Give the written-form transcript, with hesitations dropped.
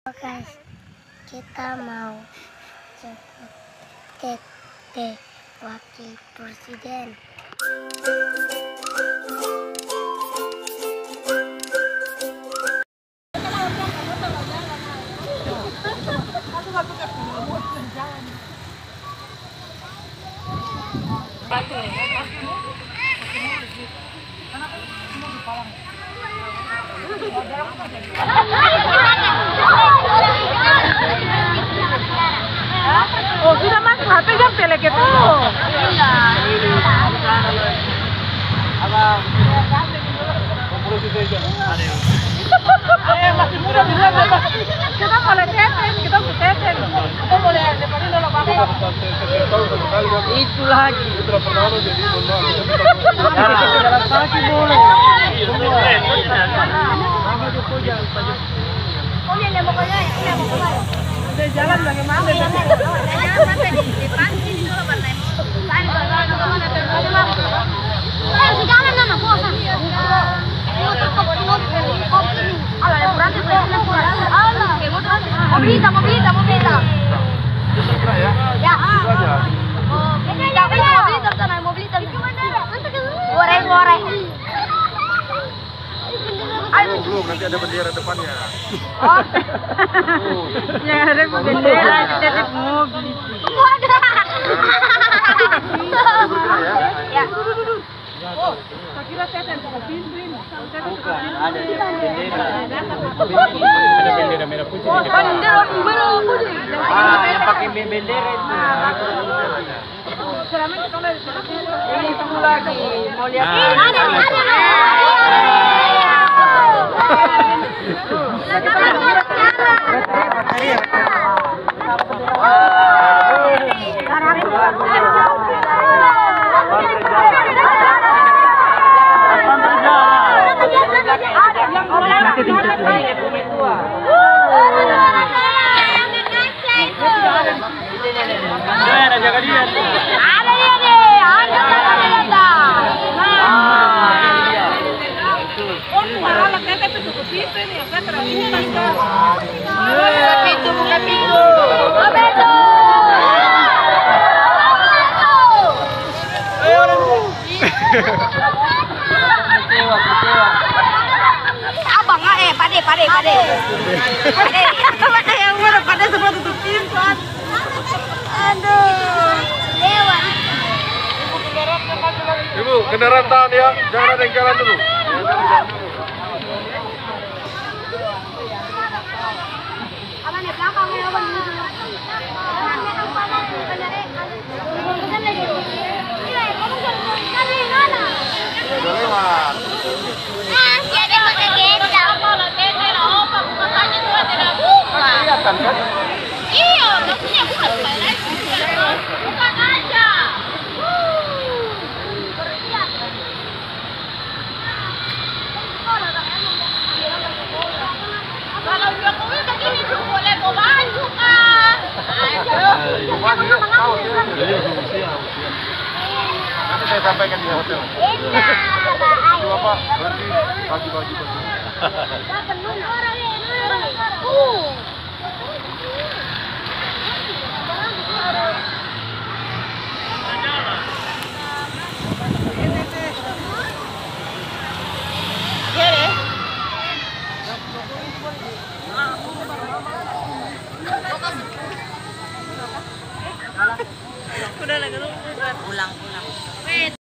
Guys, kita mau jemput Tete Wakil Presiden. Oh, sudah masuk HP jam telek itu. Abang, komprosi saja. Masih muda bisa bebas. Kita boleh teten, kita boleh teten. Kita boleh depan ini loh Pak. Itu lagi. Jalan kaki boleh. Udah jalan bagaimana? Sejalan nama bosan. Mobilita. Ya. Mobilita. Goreng. Belum, nanti ada bendera depannya. Oh. Yang ada bendera di mobil. Ya. Oh, saya kira teten buka pintu ini. Bukan, ada bendera. Ada bendera merah putih di depan. Bendera merah putih. Yang pakai bendera itu. Selama ini kalau ini tunggu lagi mau lihat. Jaga dia. Ada dia nih, ada. Oh, malah tete itu ke pintu ini, yang saya terang buka pintu. Kecewa. Abang pade. Pade yang mana pade semua tutup pintu. Aduh, lewat. Ibu, kendaraan tahan ya, jangan ada yang jalan dulu. Abang di belakang ya, abang dulu. Udah lewat. Kelihatan kan? Iya, maksudnya bukan bukan aja. Kalau Jokowi begini tuh boleh bawa baju kan? Nanti saya sampaikan di hotel. Bapak berarti bagi-bagi. Udah lah, ulang.